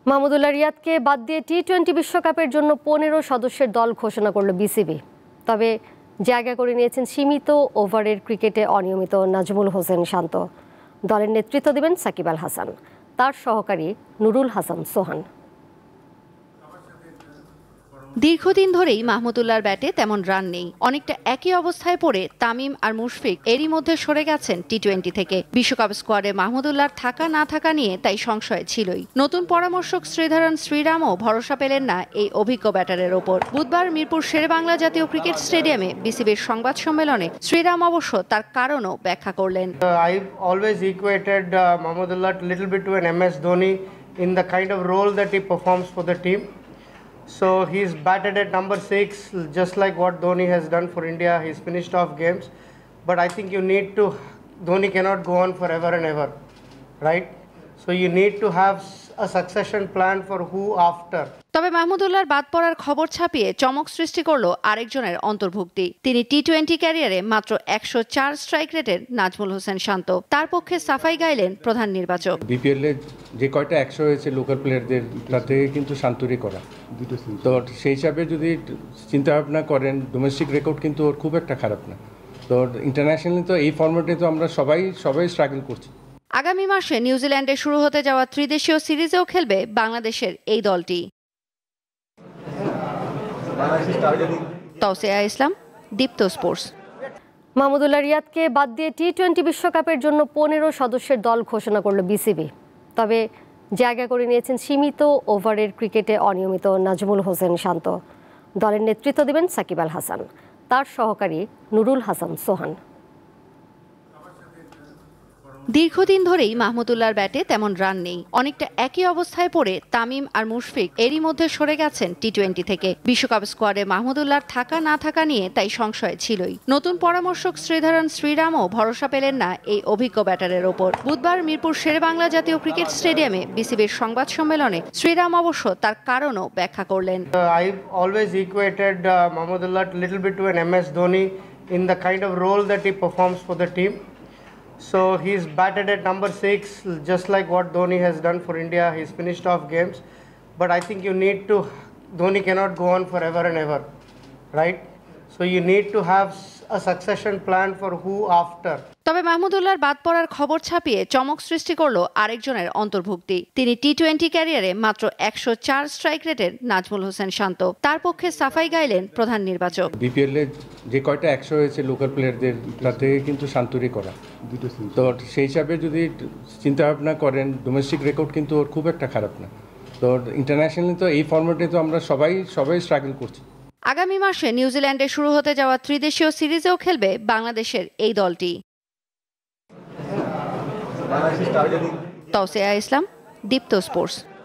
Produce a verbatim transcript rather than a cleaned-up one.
মাহমুদুল্লাহ রিয়াদকে বাদ দিয়ে T twenty বিশ্বকাপের জন্য পনেরো সদস্যের দল ঘোষণা করল বিসিবি। তবে জায়গা করে নিয়েছেন সীমিত ওভারের ক্রিকেটে অনিয়মিত নাজমুল হোসেন শান্ত। দলের নেতৃত্ব দেবেন সাকিব আল হাসান, তার সহকারী নুরুল হাসান সোহান। দীর্ঘদিন ধরেই মাহমুদুল্লাহর ব্যাটে তেমন রান নেই। অনেকটা একই অবস্থায় পড়ে তামিম আর মুশফিক এরই মধ্যে সরে গেছেন টি টোয়েন্টি থেকে। বিশ্বকাপ স্কোয়াডে মাহমুদুল্লাহর থাকা না থাকা নিয়ে তাই সংশয় ছিলই। নতুন পরামর্শক শ্রীধরন শ্রীরামও ভরসা পেলেন না এই অভিজ্ঞ ব্যাটারের ওপর। বুধবার মিরপুর শেরেবাংলা জাতীয় ক্রিকেট স্টেডিয়ামে বিসিবির সংবাদ সম্মেলনে শ্রীরাম অবশ্য তার কারণও ব্যাখ্যা করলেন। I always equated uh, Mahmudullah a little bit to an M S Dhoni in the kind of role that he performs for the team. So he's batted at number six, just like what Dhoni has done for India. He's finished off games, but I think you need to. Dhoni cannot go on forever and ever, right? So you need to have a succession plan for who after. তবে মাহমুদুল্লাহর বাদ পড়ার খবর ছাপিয়ে চমক সৃষ্টি করল আরেকজনের অন্তর্ভুক্তি। তিনি টি টোয়েন্টি ক্যারিয়ারে মাত্র একশো চার স্ট্রাইক রেটের নাজমুল হোসেন শান্ত। তার পক্ষে সাফাই গাইলেন প্রধান নির্বাচক। বিপিএল এ যে কয়টা একশো হয়েছে লোকাল প্লেয়ারদের, তাতে কিন্তু শান্তরই করা। তো সেই হিসাবে যদি চিন্তা ভাবনা করেন, ডোমেস্টিক রেকর্ড কিন্তু ওর খুব একটা খারাপ না। তো ইন্টারন্যাশনালি তো এই ফরম্যাটে তো আমরা সবাই সবাই স্ট্রাগল করছি। আগামী মাসে নিউজিল্যান্ডে শুরু হতে যাওয়া ত্রিদেশীয় সিরিজেও খেলবে বাংলাদেশের এই দলটি। তৌসিয়া ইসলাম, দীপ্ত স্পোর্টস। মাহমুদুল্লাহ রিয়াদকে বাদ দিয়ে টি টোয়েন্টি বিশ্বকাপের জন্য পনেরো সদস্যের দল ঘোষণা করল বিসিবি। তবে জায়গা করে নিয়েছেন সীমিত ওভারের ক্রিকেটে অনিয়মিত নাজমুল হোসেন শান্ত। দলের নেতৃত্ব দেবেন সাকিব আল হাসান, তার সহকারী নুরুল হাসান সোহান। দীর্ঘদিন ধরেই মাহমুদুল্লাহর ব্যাটে তেমন রান নেই। অনেকটা একই অবস্থায় পড়ে তামিম আর মুশফিক এরই মধ্যে সরে গেছেন টি টোয়েন্টি থেকে। বিশ্বকাপ স্কোয়াডে মাহমুদুল্লাহর থাকা না থাকা নিয়ে তাই সংশয় ছিলই। নতুন পরামর্শক শ্রীধরন শ্রীরামও ভরসা পেলেন না এই অভিজ্ঞ ব্যাটারের ওপর। বুধবার মিরপুর শেরেবাংলা জাতীয় ক্রিকেট স্টেডিয়ামে বিসিবির সংবাদ সম্মেলনে শ্রীরাম অবশ্য তার কারণও ব্যাখ্যা করলেন। I always equated uh, Mahmudullah a little bit to an M S Dhoni in the kind of role that he performs for the team. So he's batted at number six, just like what Dhoni has done for India. He's finished off games, but I think you need to. Dhoni cannot go on forever and ever, right? So you need to have a succession plan for who after. তবে মাহমুদুল্লাহর বাদ পড়ার খবর ছাপিয়ে চমক সৃষ্টি করল আরেকজনের অন্তর্ভুক্তি। তিনি টি টোয়েন্টি ক্যারিয়ারে মাত্র একশো চার স্ট্রাইক রেটের নাজমুল হোসেন শান্ত। তার পক্ষে সাফাই গাইলেন প্রধান নির্বাচক। বিপিএল এ যে কয়টা একশো হয়েছে লোকাল প্লেয়ারদের, তাতে কিন্তু শান্তরই করা। তো সেই হিসাবে যদি চিন্তা ভাবনা করেন, ডোমেস্টিক রেকর্ড কিন্তু ওর খুব একটা খারাপ না। তো ইন্টারন্যাশনালি তো এই ফরম্যাটে তো আমরা সবাই সবাই স্ট্রাগল করছি। আগামী মাসে নিউজিল্যান্ডে শুরু হতে যাওয়া ত্রিদেশীয় সিরিজেও খেলবে বাংলাদেশের এই দলটি। তৌসিয়া ইসলাম, দীপ্ত স্পোর্টস।